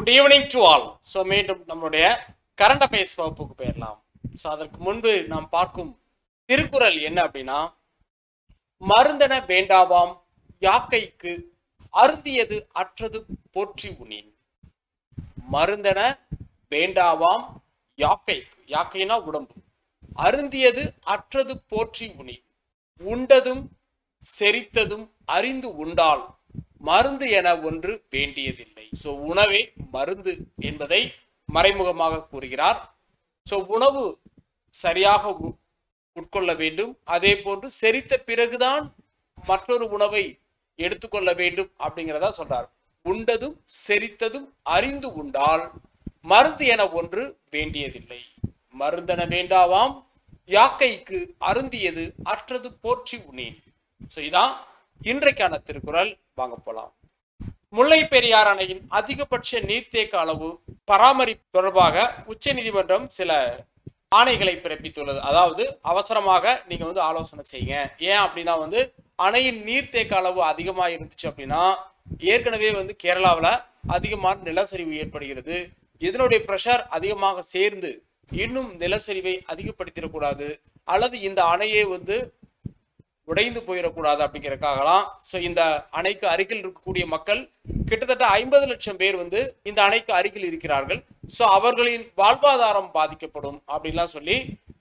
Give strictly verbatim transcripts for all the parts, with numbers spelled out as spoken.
Good evening to all. So மீண்டும் நம்மளுடைய current affairs வகுப்புக்கு போயிடலாம். ஸோ அதற்கு முன்பு நாம் பார்க்கும் திருக்குறள் என்ன அப்படின்னா, மருந்தென வேண்டாவாம் யாக்கைக்கு அருந்தியது அற்றது போற்றி உணின். மருந்தென வேண்டாவாம் யாக்கைக்கு, யாக்கைனா உடம்பு, அருந்தியது அற்றது போற்றி உணின். உண்டதும் செரித்ததும் அறிந்து உண்டால் மருந்து என ஒன்று வேண்டியதில்லை. சோ உணவே மருந்து என்பதை மறைமுகமாக கூறுகிறார். சோ உணவு சரியாக உட்கொள்ள வேண்டும், அதே போன்று செரித்த பிறகுதான் மற்றொரு உணவை எடுத்துக்கொள்ள வேண்டும் அப்படிங்கிறதா சொல்றார். உண்டதும் செரித்ததும் அறிந்து உண்டால் மருந்து என ஒன்று வேண்டியதில்லை. மருந்தென வேண்டாவாம் யாக்கைக்கு அருந்தியது அற்றது போற்றி உணேன். சோ இதான் இன்றைக்கான திருக்குறள். வாங்க போலாம். முல்லை பெரியார் அணையின் அதிகபட்ச நீர்த்தேக்க அளவு பராமரிப்பு தொடர்பாக உச்ச நீதிமன்றம் சில ஆணைகளை பிறப்பித்துள்ளது. அதாவது அவசரமாக நீங்க வந்து ஆலோசனை செய்யுங்க. ஏன் அப்படின்னா வந்து அணையின் நீர்த்தேக்க அளவு அதிகமா இருந்துச்சு அப்படின்னா ஏற்கனவே வந்து கேரளாவில் அதிகமான நிலச்சரிவு ஏற்படுகிறது. இதனுடைய பிரஷர் அதிகமாக சேர்ந்து இன்னும் நிலச்சரிவை அதிகப்படுத்திடக்கூடாது, அல்லது இந்த அணையை வந்து உடைந்து போயிடக்கூடாது அப்படிங்கிறதுக்காகலாம். சோ இந்த அணைக்கு அருகில் இருக்கக்கூடிய மக்கள் கிட்டத்தட்ட ஐம்பது லட்சம் பேர் வந்து இந்த அணைக்கு அருகில் இருக்கிறார்கள். சோ அவர்களின் வாழ்வாதாரம் பாதிக்கப்படும் அப்படின்லாம் சொல்லி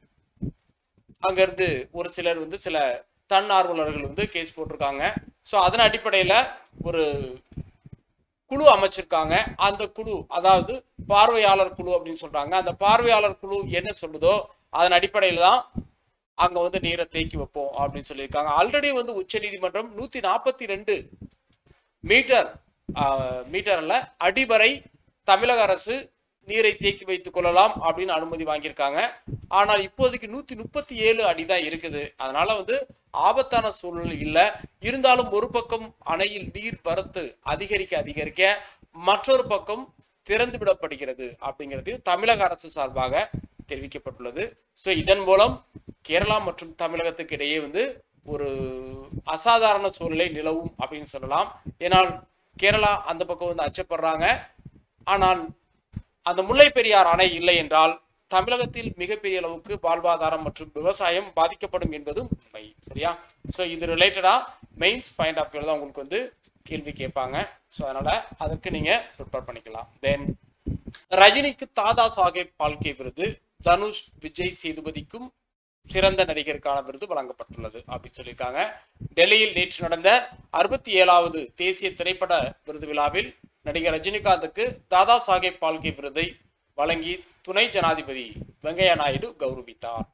அங்கிருந்து ஒரு சிலர் வந்து சில தன்னார்வலர்கள் வந்து கேஸ் போட்டிருக்காங்க. சோ அதன் அடிப்படையில ஒரு குழு அமைச்சிருக்காங்க. அந்த குழு, அதாவது பார்வையாளர் குழு அப்படின்னு சொல்றாங்க. அந்த பார்வையாளர் குழு என்ன சொல்லுதோ அதன் அடிப்படையில தான் அங்க வந்து நீரை தேக்கி வைப்போம் அப்படின்னு சொல்லியிருக்காங்க. ஆல்ரெடி வந்து உச்ச நீதிமன்றம் நூத்தி நாற்பத்தி ரெண்டு மீட்டர் மீட்டர்ல அடி வரை தமிழக அரசு நீரை தேக்கி வைத்துக் கொள்ளலாம் அப்படின்னு அனுமதி வாங்கியிருக்காங்க. ஆனால் இப்போதைக்கு நூத்தி முப்பத்தி ஏழு அடிதான் இருக்குது. அதனால வந்து ஆபத்தான சூழ்நிலை இல்லை. இருந்தாலும் ஒரு பக்கம் அணையில் நீர் வரத்து அதிகரிக்க அதிகரிக்க மற்றொரு பக்கம் திறந்து விடப்படுகிறது அப்படிங்கிறது தமிழக அரசு சார்பாக தெரிவிக்கப்பட்டுள்ளது. சோ இதன் மூலம் கேரளா மற்றும் தமிழகத்துக்கு இடையே வந்து ஒரு அசாதாரண சூழ்நிலை நிலவும் அப்படின்னு சொல்லலாம். ஏனால் கேரளா அந்த பக்கம் வந்து அச்சப்படுறாங்க. ஆனால் அந்த முல்லை பெரியார் அணை இல்லை என்றால் தமிழகத்தில் மிகப்பெரிய அளவுக்கு வாழ்வாதாரம் மற்றும் விவசாயம் பாதிக்கப்படும் என்பதும் உண்மை. சரியா? சோ இது ரிலேட்டடா மெயின்ஸ் பாயிண்ட் ஆஃப் வியூல தான் உங்களுக்கு வந்து கேள்வி கேட்பாங்க. சோ அதனால அதற்கு நீங்க ப்ரிப்பேர் பண்ணிக்கலாம். தென் ரஜினிக்கு தாதா சாஹேப் பால்கே விருது, தனுஷ் விஜய் சேதுபதிக்கும் சிறந்த நடிகருக்கான விருது வழங்கப்பட்டுள்ளது அப்படின்னு சொல்லியிருக்காங்க. டெல்லியில் நேற்று நடந்த அறுபத்தி ஏழாவது தேசிய திரைப்பட விருது விழாவில் நடிகர் ரஜினிகாந்துக்கு தாதா சாஹேப் பால்கே விருதை வழங்கி துணை ஜனாதிபதி வெங்கையா நாயுடு கௌரவித்தார்.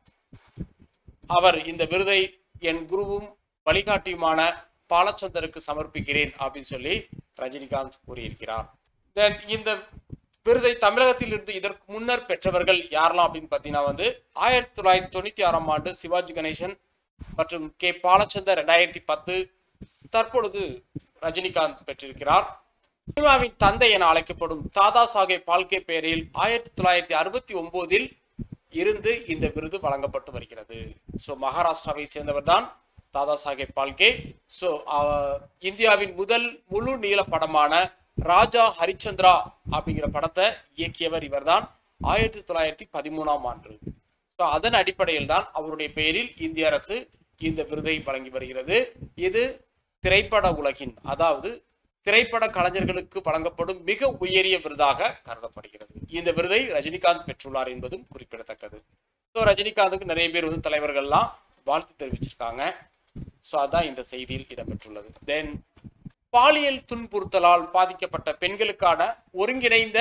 அவர் இந்த விருதை என் குருவும் வழிகாட்டியுமான பாலச்சந்தருக்கு சமர்ப்பிக்கிறேன் அப்படின்னு சொல்லி ரஜினிகாந்த் கூறியிருக்கிறார். தென் இந்த விருதை தமிழகத்தில் இருந்து இதற்கு முன்னர் பெற்றவர்கள் யாரெல்லாம் அப்படின்னு பாத்தீங்கன்னா வந்து ஆயிரத்தி தொள்ளாயிரத்தி தொண்ணூத்தி ஆறாம் ஆண்டு சிவாஜி கணேசன் மற்றும் கே பாலச்சந்தர் இரண்டாயிரத்தி பத்து, தற்பொழுது ரஜினிகாந்த் பெற்றிருக்கிறார். சினிமாவின் தந்தை என அழைக்கப்படும் தாதா சாஹேப் பால்கே பெயரில் ஆயிரத்தி தொள்ளாயிரத்தி அறுபத்தி ஒன்பதில் இருந்து இந்த விருது வழங்கப்பட்டு வருகிறது. சோ மகாராஷ்டிராவை சேர்ந்தவர் தான் தாதா சாஹேப் பால்கே. சோ இந்தியாவின் முதல் முழு நீள படமான ராஜா ஹரிச்சந்திரா அப்படிங்கிற படத்தை இயக்கியவர் இவர்தான் ஆயிரத்தி தொள்ளாயிரத்தி பதிமூணாம் ஆண்டு. அதன் அடிப்படையில் தான் அவருடைய பெயரில் இந்திய அரசு இந்த விருதை வழங்கி வருகிறது. இது திரைப்பட உலகின், அதாவது திரைப்பட கலைஞர்களுக்கு வழங்கப்படும் மிக உயரிய விருதாக கருதப்படுகிறது. இந்த விருதை ரஜினிகாந்த் பெற்றுள்ளார் என்பதும் குறிப்பிடத்தக்கது. ஸோ ரஜினிகாந்துக்கு நிறைய பேர் வந்து தலைவர்கள்லாம் வாழ்த்து தெரிவிச்சிருக்காங்க. ஸோ அதான் இந்த செய்தியில் இடம்பெற்றுள்ளது. தென் பாலியல் துன்புறுத்தலால் பாதிக்கப்பட்ட பெண்களுக்கான ஒருங்கிணைந்த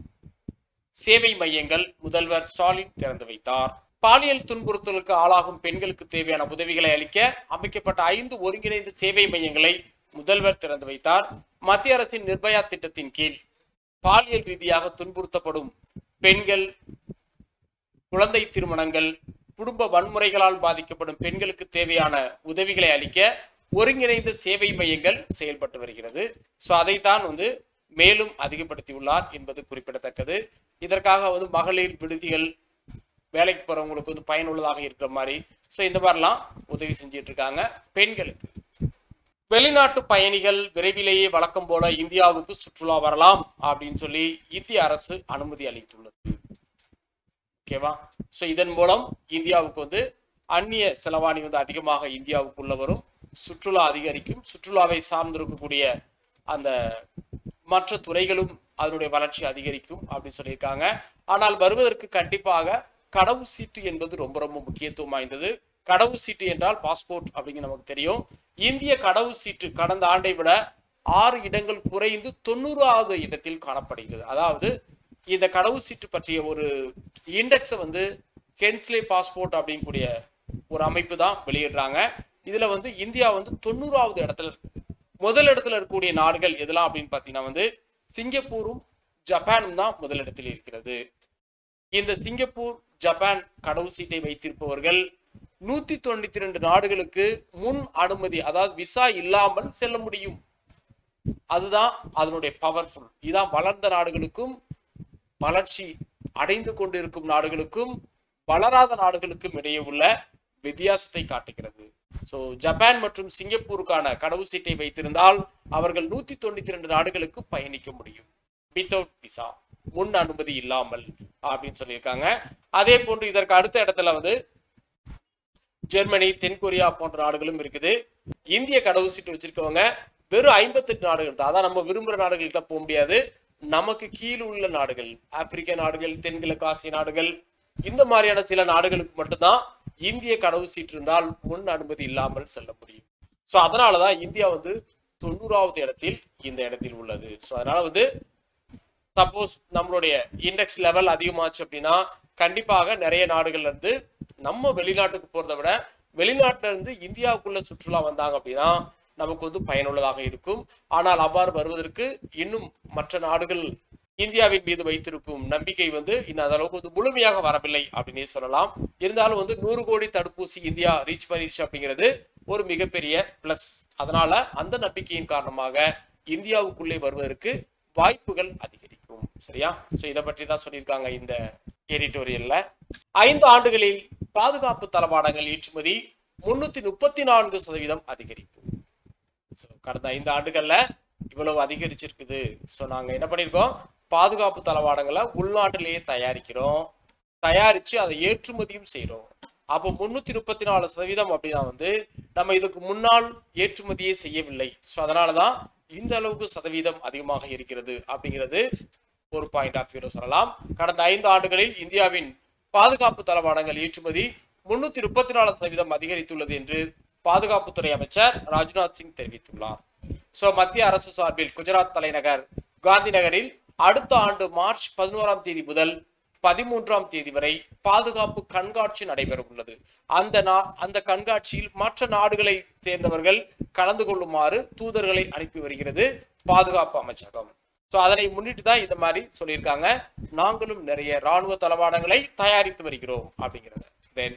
சேவை மையங்கள் முதல்வர் ஸ்டாலின் திறந்து வைத்தார். பாலியல் துன்புறுத்தலுக்கு ஆளாகும் பெண்களுக்கு தேவையான உதவிகளை அளிக்க அமைக்கப்பட்ட ஐந்து ஒருங்கிணைந்த சேவை மையங்களை முதல்வர் திறந்து வைத்தார். மத்திய அரசின் நிர்பயா திட்டத்தின் கீழ் பாலியல் ரீதியாக துன்புறுத்தப்படும் பெண்கள், குழந்தை திருமணங்கள், குடும்ப வன்முறைகளால் பாதிக்கப்படும் பெண்களுக்கு தேவையான உதவிகளை அளிக்க ஒருங்கிணைந்த சேவை மையங்கள் செயல்பட்டு வருகிறது. சோ அதைத்தான் வந்து மேலும் அதிகப்படுத்தியுள்ளார் என்பது குறிப்பிடத்தக்கது. இதற்காக வந்து மகளிர் விடுதிகள், வேலைக்கு போறவங்களுக்கு வந்து பயனுள்ளதாக இருக்கிற மாதிரி சோ இந்த மாதிரிலாம் உதவி செஞ்சிட்டு இருக்காங்க பெண்களுக்கு. வெளிநாட்டு பயணிகள் விரைவிலேயே வழக்கம் போல இந்தியாவுக்கு சுற்றுலா வரலாம் அப்படின்னு சொல்லி இந்திய அரசு அனுமதி அளித்துள்ளது. ஓகேவா? சோ இதன் மூலம் இந்தியாவுக்கு வந்து அந்நிய செலவாணி வந்து அதிகமாக இந்தியாவுக்குள்ள வரும், சுற்றுலா அதிகரிக்கும், சுற்றுலாவை சார்ந்திருக்கக்கூடிய அந்த மற்ற துறைகளும் அதனுடைய வளர்ச்சி அதிகரிக்கும் அப்படின்னு சொல்லியிருக்காங்க. ஆனால் வருவதற்கு கண்டிப்பாக கடவுச்சீட்டு என்பது ரொம்ப ரொம்ப முக்கியத்துவம் வாய்ந்தது. கடவுச்சீட்டு என்றால் பாஸ்போர்ட் அப்படிங்கிற நமக்கு தெரியும். இந்திய கடவுச்சீட்டு கடந்த ஆண்டை விட ஆறு இடங்கள் குறைந்து தொண்ணூறாவது இடத்தில் காணப்படுகிறது. அதாவது இந்த கடவுச்சீட்டு பற்றிய ஒரு இண்டெக்ஸை வந்து கென்ஸ்லே பாஸ்போர்ட் அப்படிங்கக்கூடிய ஒரு அமைப்பு தான் வெளியிடுறாங்க. இதுல வந்து இந்தியா வந்து தொண்ணூறாவது இடத்துல இருக்கு. முதல் இடத்துல இருக்கக்கூடிய நாடுகள் எதெல்லாம் அப்படின்னு பாத்தீங்கன்னா வந்து சிங்கப்பூரும் ஜப்பானும் தான் முதலிடத்தில் இருக்கிறது. இந்த சிங்கப்பூர் ஜப்பான் கடவுச்சீட்டை வைத்திருப்பவர்கள் நூத்தி தொண்ணூத்தி ரெண்டு நாடுகளுக்கு முன் அனுமதி, அதாவது விசா இல்லாமல் செல்ல முடியும். அதுதான் அதனுடைய பவர்ஃபுல். இதான் வளர்ந்த நாடுகளுக்கும் வளர்ச்சி அடைந்து கொண்டிருக்கும் நாடுகளுக்கும் வளராத நாடுகளுக்கும் இடையே உள்ள வித்தியாசத்தை காட்டுகிறது. சோ ஜப்பான் மற்றும் சிங்கப்பூருக்கான கடவுச்சீட்டை வைத்திருந்தால் அவர்கள் நூத்தி தொண்ணூத்தி ரெண்டு நாடுகளுக்கு பயணிக்க முடியும் வித்தவுட் விசா, முன் அனுமதி இல்லாமல் அப்படின்னு சொல்லியிருக்காங்க. அதே போன்று இதற்கு அடுத்த இடத்துல வந்து ஜெர்மனி, தென்கொரியா போன்ற நாடுகளும் இருக்குது. இந்திய கடவுச்சீட்டு வச்சிருக்கவங்க வெறும் ஐம்பத்தி எட்டு நாடுகள் தான். அதான் நம்ம விரும்புற நாடுகள்கிட்ட போக முடியாது. நமக்கு கீழே உள்ள நாடுகள், ஆப்பிரிக்க நாடுகள், தென்கிழக்கு ஆசிய நாடுகள், இந்த மாதிரியான சில நாடுகளுக்கு மட்டும்தான் இந்திய கடவுச்சீட்டு இருந்தால் முன் அனுமதி இல்லாமல் செல்ல முடியும். சோ அதனாலதான் இந்தியா வந்து தொண்ணூறாவது இடத்தில் இந்த இடத்தில் உள்ளது. சோ அதனால வந்து சப்போஸ் நம்மளுடைய இண்டெக்ஸ் லெவல் அதிகமாச்சு அப்படின்னா கண்டிப்பாக நிறைய நாடுகள்ல இருந்து நம்ம வெளிநாட்டுக்கு போறதை விட வெளிநாட்டுல இருந்து இந்தியாவுக்குள்ள சுற்றுலா வந்தாங்க அப்படின்னா நமக்கு வந்து பயனுள்ளதாக இருக்கும். ஆனால் அவ்வாறு வருவதற்கு இன்னும் மற்ற நாடுகள் இந்தியாவின் மீது வைத்திருக்கும் நம்பிக்கை வந்து இன்னும் அந்த அளவுக்கு வந்து முழுமையாக வரவில்லை அப்படின்னே சொல்லலாம். இருந்தாலும் வந்து நூறு கோடி தடுப்பூசி இந்தியா ரீச் பண்ணிடுச்சு அப்படிங்கிறது ஒரு மிகப்பெரிய பிளஸ். அதனால அந்த நம்பிக்கையின் காரணமாக இந்தியாவுக்குள்ளே வருவதற்கு வாய்ப்புகள் அதிகரிக்கும். சரியா? சோ இதை பற்றி தான் சொல்லியிருக்காங்க இந்த எடிட்டோரியல்ல. ஐந்து ஆண்டுகளில் பாதுகாப்பு தளவாடங்கள் ஏற்றுமதி முன்னூத்தி முப்பத்தி நான்கு சதவீதம் அதிகரிக்கும். கடந்த ஐந்து ஆண்டுகள்ல இவ்வளவு அதிகரிச்சிருக்குது. சோ நாங்க என்ன பண்ணிருக்கோம், பாதுகாப்பு தளவாடங்களை உள்நாட்டிலேயே தயாரிக்கிறோம், தயாரிச்சு அதை ஏற்றுமதியும் செய்யறோம். அப்போ முன்னூத்தி முப்பத்தி நாலு சதவீதம் அப்படின்னா வந்து நம்ம இதுக்கு முன்னால் ஏற்றுமதியே செய்யவில்லை. சோ அதனாலதான் இந்த அளவுக்கு சதவீதம் அதிகமாக இருக்கிறது அப்படிங்கிறது ஒரு பாயிண்ட் ஆஃப் வியூ சொல்லலாம். கடந்த ஐந்து ஆண்டுகளில் இந்தியாவின் பாதுகாப்பு தளவாடங்கள் ஏற்றுமதி முன்னூத்தி முப்பத்தி நாலு சதவீதம் அதிகரித்துள்ளது என்று பாதுகாப்புத்துறை அமைச்சர் ராஜ்நாத் சிங் தெரிவித்துள்ளார். சோ மத்திய அரசு சார்பில் குஜராத் தலைநகர் காந்தி நகரில் அடுத்த ஆண்டு மார்ச் பதினோராம் தேதி முதல் பதிமூன்றாம் தேதி வரை பாதுகாப்பு கண்காட்சி நடைபெற உள்ளது. அந்த அந்த கண்காட்சியில் மற்ற நாடுகளை சேர்ந்தவர்கள் கலந்து கொள்ளுமாறு தூதர்களை அனுப்பி வருகிறது பாதுகாப்பு அமைச்சகம். சோ அதனை முன்னிட்டு தான் இந்த மாதிரி சொல்லியிருக்காங்க. நாங்களும் நிறைய ராணுவ தளவாடங்களை தயாரித்து வருகிறோம் அப்படிங்கிறது. தென்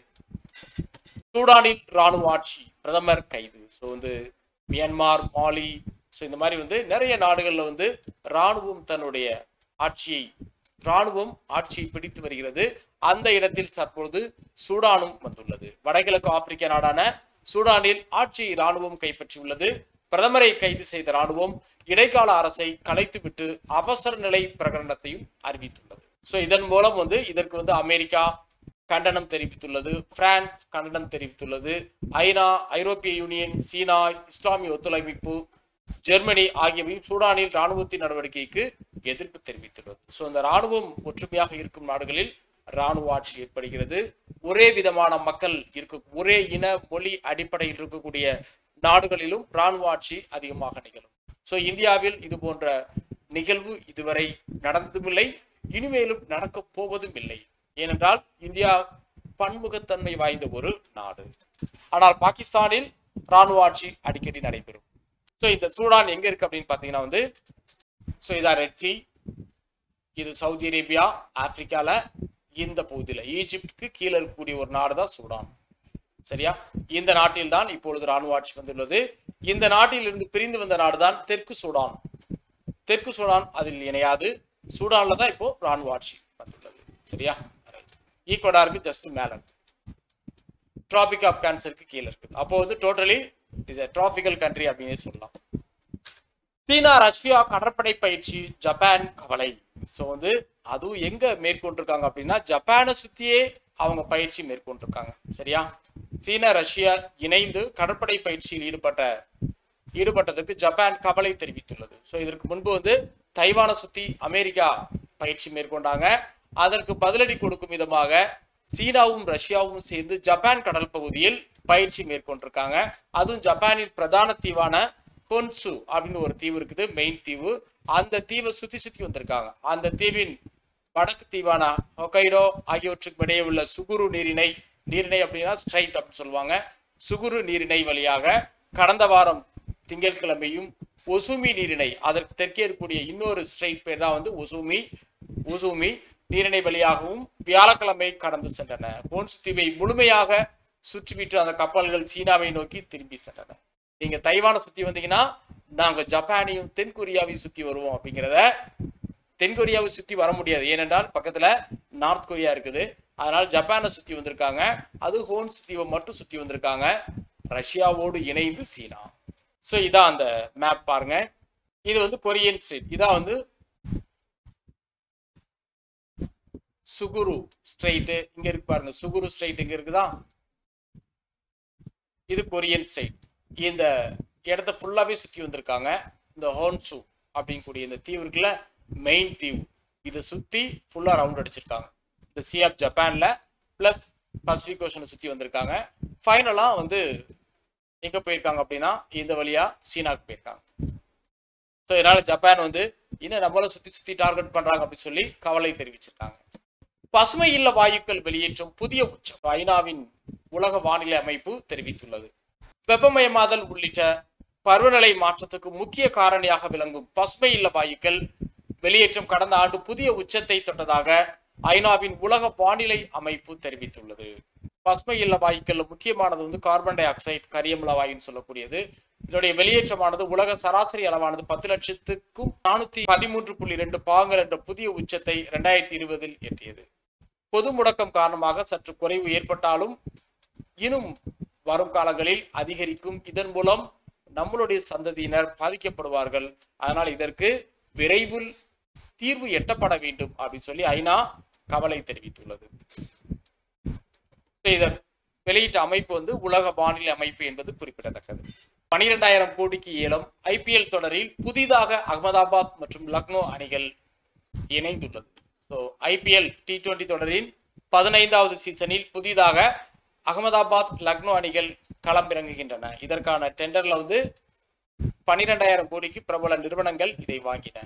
சூடானில் ராணுவ ஆட்சி, பிரதமர் கைது. சோ வந்து மியான்மர், மாலி, சோ இந்த மாதிரி வந்து நிறைய நாடுகள்ல வந்து ராணுவம் தன்னுடைய ஆட்சியை ராணுவம் ஆட்சியை பிடித்து வருகிறது. அந்த இடத்தில் தற்பொழுது சூடானும் வந்துள்ளது. வடகிழக்கு ஆப்பிரிக்க நாடான சூடானில் ஆட்சியை ராணுவம் கைப்பற்றியுள்ளது. பிரதமரை கைது செய்த ராணுவம் இடைக்கால அரசை கலைத்துவிட்டு அவசர நிலை பிரகடனத்தையும் அறிவித்துள்ளது. சோ இதன் மூலம் வந்து இதற்கு வந்து அமெரிக்கா கண்டனம் தெரிவித்துள்ளது, பிரான்ஸ் கண்டனம் தெரிவித்துள்ளது, ஐநா, ஐரோப்பிய யூனியன், சீனா, இஸ்லாமிய ஒத்துழைப்பு, ஜெர்மனி ஆகியவையும் சூடானில் ராணுவத்தின் நடவடிக்கைக்கு எதிர்ப்பு தெரிவித்துள்ளது. சோ இந்த ராணுவம் ஒற்றுமையாக இருக்கும் நாடுகளில் ராணுவ ஆட்சி ஏற்படுகிறது. ஒரே விதமான மக்கள் இருக்க, ஒரே இன மொழி அடிப்படையில் இருக்கக்கூடிய நாடுகளிலும் ராணுவ ஆட்சி அதிகமாக நிகழும். சோ இந்தியாவில் இது போன்ற நிகழ்வு இதுவரை நடந்ததுமில்லை, இனிமேலும் நடக்க போவதும் இல்லை. ஏனென்றால் இந்தியா பன்முகத்தன்மை வாய்ந்த ஒரு நாடு. ஆனால் பாகிஸ்தானில் ராணுவ ஆட்சி அடிக்கடி நடைபெறும். சோ இந்த சூடான் எங்க இருக்கு அப்படின்னு பாத்தீங்கன்னா வந்து சோ இதான் ரெட் சி, இது சவுதி அரேபியா, ஆப்பிரிக்கால இந்த பகுதியில ஈஜிப்டுக்கு கீழே இருக்கக்கூடிய ஒரு நாடு தான் சூடான். சரியா? இந்த நாட்டில் தான் இப்பொழுது ராணுவ ஆட்சி வந்துள்ளது. இந்த நாட்டில் இருந்து பிரிந்து வந்த நாடுதான் தெற்கு சூடான். தெற்கு சூடான் அதில் இணையாது. சூடான்ல தான் இப்போ ராணுவ ஆட்சி வந்துள்ளது. சரியா? ஈக்குவடாருக்கு ஜஸ்ட் மேல, டிராபிக் ஆஃப் கேன்சருக்கு கீழே இருக்கு. அப்போ வந்து totally is a tropical country அப்படின்னு சொல்லலாம். சீனா ரஷ்யா கடற்படை பயிற்சி ஜப்பான் கவலை. ஸோ வந்து அதுவும் எங்க மேற்கொண்டிருக்காங்க அப்படின்னா ஜப்பானை சுத்தியே அவங்க பயிற்சி மேற்கொண்டிருக்காங்க. சரியா, சீனா ரஷ்யா இணைந்து கடற்படை பயிற்சியில் ஈடுபட்ட ஈடுபட்டதற்கு ஜப்பான் கவலை தெரிவித்துள்ளது. ஸோ இதற்கு முன்பு வந்து தைவானை சுத்தி அமெரிக்கா பயிற்சி மேற்கொண்டாங்க. அதற்கு பதிலடி கொடுக்கும் விதமாக சீனாவும் ரஷ்யாவும் சேர்ந்து ஜப்பான் கடல் பகுதியில் பயிற்சி மேற்கொண்டிருக்காங்க. அதுவும் ஜப்பானின் பிரதான தீவான ஹொன்சு அப்படின்னு ஒரு தீவு இருக்குது, மெயின் தீவு. அந்த தீவை சுத்தி சுத்தி வந்திருக்காங்க. அந்த தீவின் வடக்கு தீவான ஹொக்கைடோ ஆகியவற்றுக்கு இடையே உள்ள சுகுரு நீரிணை நீரிணை அப்படின்னா ஸ்ட்ரைட் அப்படின்னு சொல்லுவாங்க. சுகுரு நீரிணை வழியாக கடந்த வாரம் திங்கட்கிழமையும் ஒசுமி நீரிணை, அதற்கு தெற்கே இருக்கக்கூடிய இன்னொரு ஸ்ட்ரைட் பேர் தான் வந்து ஒசுமி ஒசுமி நீரிணை வழியாகவும் வியாழக்கிழமை கடந்து சென்றன. ஹோன்சு தீவை முழுமையாக சுற்றிவிட்டு அந்த கப்பல்கள் சீனாவை நோக்கி திரும்பி சென்றன. நீங்க தைவானை சுத்தி வந்தீங்கன்னா நாங்க ஜப்பானையும் தென்கொரியாவையும் சுத்தி வருவோம் அப்படிங்கிறத, தென்கொரியாவை சுத்தி வர முடியாது ஏனென்றால் பக்கத்துல நார்த் கொரியா இருக்குது. அதனால ஜப்பானை சுத்தி வந்திருக்காங்க. அது ஹோன்சு தீவை மட்டும் சுத்தி வந்திருக்காங்க, ரஷ்யாவோடு இணைந்து சீனா. சோ இதான் அந்த மேப் பாருங்க. இது வந்து கொரியன் ஸ்ட்ரெயிட், இதான் வந்து சுகுரு ஸ்ட்ரெயிட். இங்க இருக்கு பாருங்க, சுகுரு ஸ்ட்ரெயிட் இங்க இருக்குதா, இது கொரியன் ஸ்ட்ரெயிட். இந்த இடத்த ஃபுல்லாவே சுத்தி வந்திருக்காங்க. இந்த ஹோன்சு அப்படிங்கக்கூடிய இந்த தீவு இருக்குல்ல, மெயின் தீவு, இதை சுத்தி ஃபுல்லா ரவுண்ட் அடிச்சிருக்காங்க. இந்த சி ஆஃப் ஜப்பான்ல பிளஸ் பசிபிக் ஓஷனை சுத்தி வந்திருக்காங்க. ஃபைனலா வந்து எங்க போயிருக்காங்க அப்படின்னா இந்த வழியா சீனாக்கு போயிருக்காங்க. ஸோ இதனால ஜப்பான் வந்து இன்னும் நம்மள சுத்தி சுத்தி டார்கெட் பண்றாங்க அப்படின்னு சொல்லி கவலை தெரிவிச்சிருக்காங்க. பசுமை இல்ல வாயுக்கள் வெளியேற்றம் புதிய உச்சம் ஐநாவின் உலக வானிலை அமைப்பு தெரிவித்துள்ளது. வெப்பமயமாதல் உள்ளிட்ட பருவநிலை மாற்றத்துக்கு முக்கிய காரணியாக விளங்கும் பசுமை இல்ல வாயுக்கள் வெளியேற்றம் கடந்த ஆண்டு புதிய உச்சத்தை தொட்டதாக ஐநாவின் உலக வானிலை அமைப்பு தெரிவித்துள்ளது. பசுமை இல்ல வாயுக்கள் முக்கியமானது வந்து கார்பன் டை ஆக்சைடு, கரியமில வாயுன்னு சொல்லக்கூடியது. இதனுடைய வெளியேற்றமானது உலக சராசரி அளவானது பத்து லட்சத்துக்கும் நானூத்தி பதிமூன்று புள்ளி ரெண்டு பாகங்கள் என்ற புதிய உச்சத்தை இரண்டாயிரத்தி இருபதில் எட்டியது. பொது முடக்கம் காரணமாக சற்று குறைவு ஏற்பட்டாலும் இன்னும் வரும் காலங்களில் அதிகரிக்கும். இதன் மூலம் நம்மளுடைய சந்ததியினர் பாதிக்கப்படுவார்கள். அதனால் இதற்கு விரைவில் தீர்வு எட்டப்பட வேண்டும் அப்படின்னு சொல்லி ஐநா கவலை தெரிவித்துள்ளது. இதை வெளியிட்ட அமைப்பு வந்து உலக வானிலை அமைப்பு என்பது குறிப்பிடத்தக்கது. பனிரெண்டாயிரம் கோடிக்கு ஏலம். ஐபிஎல் தொடரில் புதிதாக அகமதாபாத் மற்றும் லக்னோ அணிகள் இணைந்துள்ளது. ஸோ ஐபிஎல் டி டுவெண்டி தொடரின் பதினைந்தாவது சீசனில் புதிதாக அகமதாபாத் லக்னோ அணிகள் களமிறங்குகின்றன. இதற்கான டெண்டர்ல வந்து பனிரெண்டாயிரம் கோடிக்கு பிரபல நிறுவனங்கள் இதை வாங்கின.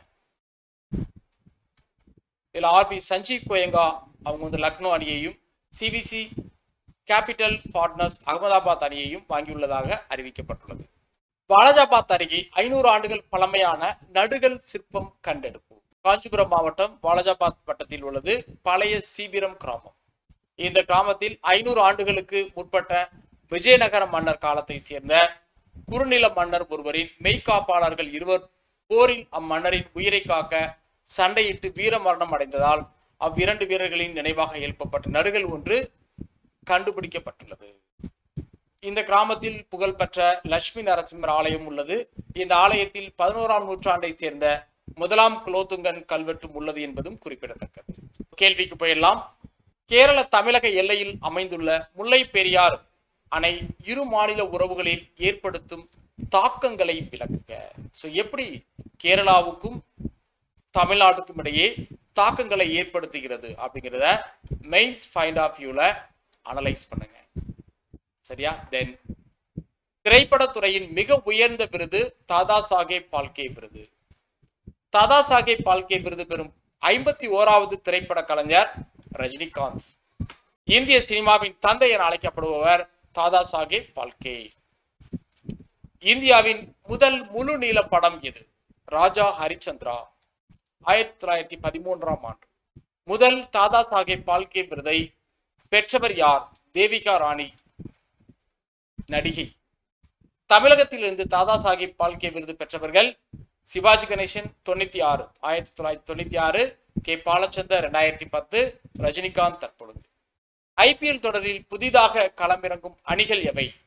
இதுல ஆர்பி சஞ்சீவ் கோயங்கா அவங்க வந்து லக்னோ அணியையும் சிபிசி கேபிட்டல் பார்ட்னர்ஸ் அகமதாபாத் அணியையும் வாங்கியுள்ளதாக அறிவிக்கப்பட்டுள்ளது. வாலாஜாபாத் அருகே ஐநூறு ஆண்டுகள் பழமையான நடுகல் சிற்பம் கண்டெடுப்பு. காஞ்சிபுரம் மாவட்டம் வாலாஜாபாத் வட்டத்தில் உள்ளது பழைய சீபிரம் கிராமம். இந்த கிராமத்தில் ஐநூறு ஆண்டுகளுக்கு முற்பட்ட விஜயநகர மன்னர் காலத்தை சேர்ந்த குறுநில மன்னர் ஒருவரின் மெய்காப்பாளர்கள் இருவர் போரில் அம்மன்னரின் உயிரை காக்க சண்டையிட்டு வீர மரணம் அடைந்ததால் அவ்விரண்டு வீரர்களின் நினைவாக எழுப்பப்பட்ட நடுகள் ஒன்று கண்டுபிடிக்கப்பட்டுள்ளது. இந்த கிராமத்தில் புகழ்பெற்ற லட்சுமி நரசிம்மர் ஆலயம் உள்ளது. இந்த ஆலயத்தில் பதினோராம் நூற்றாண்டை சேர்ந்த முதலாம் குலோத்துங்கன் கல்வெட்டும் உள்ளது என்பதும் குறிப்பிடத்தக்கது. கேள்விக்கு போயிடலாம். கேரள தமிழக எல்லையில் அமைந்துள்ள முல்லை பெரியார் அணை இரு மாநில உறவுகளில் ஏற்படுத்தும் தாக்கங்களை விளக்குக. சோ எப்படி கேரளாவுக்கும் தமிழ்நாட்டுக்கும் இடையே தாக்கங்களை ஏற்படுத்துகிறது அப்படிங்கிறத மெயின்ஸ் ஃபைண்ட் ஆஃப் வியூல அனலைஸ் பண்ணுங்க. சரியா? தென் திரைப்படத்துறையின் மிக உயர்ந்த விருது தாதா சாஹேப் பால்கே விருது. தாதா சாஹேப் பால்கே விருது பெறும் ஐம்பத்தி ஓராவது திரைப்பட கலைஞர் ரஜினிகாந்த். இந்திய சினிமாவின் தந்தை என அழைக்கப்படுபவர் தாதா சாஹேப் பால்கே. இந்தியாவின் முதல் முழு நீள படம் எது? ராஜா ஹரிச்சந்திரா, ஆயிரத்தி தொள்ளாயிரத்தி பதிமூன்றாம் ஆண்டு. முதல் தாதா சாஹேப் பால்கே விருதை பெற்றவர் யார்? தேவிகா ராணி, நடிகை. தமிழகத்திலிருந்து தாதா சாஹேப் பால்கே விருது பெற்றவர்கள் சிவாஜி கணேசன் தொண்ணூத்தி ஆறு ஆயிரத்தி தொள்ளாயிரத்தி தொண்ணூத்தி ஆறு, கே பாலச்சந்தர் இரண்டாயிரத்தி பத்து, ரஜினிகாந்த் தற்பொழுது. ஐபிஎல் தொடரில் புதிதாக களமிறங்கும் அணிகள் எவை?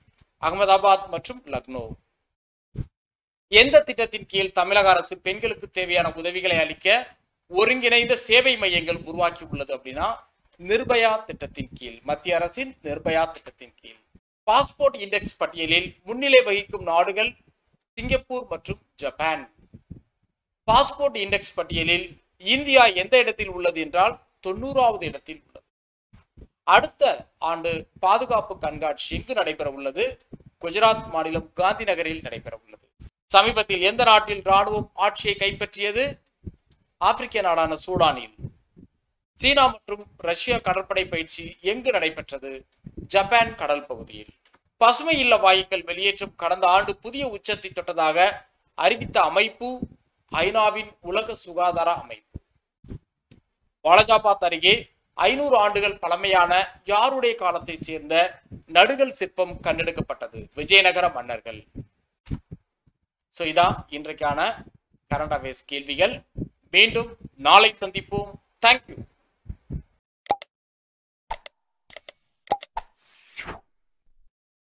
அகமதாபாத் மற்றும் லக்னோ. எந்த திட்டத்தின் கீழ் தமிழக அரசு பெண்களுக்கு தேவையான உதவிகளை அளிக்க ஒருங்கிணைந்த சேவை மையங்கள் உருவாக்கி உள்ளது அப்படின்னா நிர்பயா திட்டத்தின் கீழ், மத்திய அரசின் நிர்பயா திட்டத்தின் கீழ். பாஸ்போர்ட் இண்டெக்ஸ் பட்டியலில் முன்னிலை வகிக்கும் நாடுகள் சிங்கப்பூர் மற்றும் ஜப்பான். பாஸ்போர்ட் இண்டெக்ஸ் பட்டியலில் இந்தியா எந்த இடத்தில் உள்ளது என்றால் தொண்ணூறாவது இடத்தில் உள்ளது. அடுத்த ஆண்டு பாதுகாப்பு கண்காட்சி எங்கு நடைபெற உள்ளது? குஜராத் மாநிலம் காந்தி நகரில் நடைபெற உள்ளது. சமீபத்தில் எந்த நாட்டில் ராணுவம் ஆட்சியை கைப்பற்றியது? ஆப்பிரிக்க நாடான சூடானில். சீனா மற்றும் ரஷ்யா கடற்படை பயிற்சி எங்கு நடைபெற்றது? ஜப்பான் கடல் பகுதியில். பசுமை இல்ல வாயுக்கள் வெளியேற்றம் கடந்த ஆண்டு புதிய உச்சத்தை தொட்டதாக அறிவித்த அமைப்பு ஐநாவின் உலக சுகாதார அமைப்பு. வாலஜாபாத் அருகே ஐநூறு ஆண்டுகள் பழமையான யாருடைய காலத்தை சேர்ந்த நடுகல் சிற்பம் கண்டெடுக்கப்பட்டது? விஜயநகர மன்னர்கள். சோ இதான் இன்றைக்கான கரண்ட் அஃபேர்ஸ் கேள்விகள். மீண்டும் நாளை சந்திப்போம். தேங்க்யூ.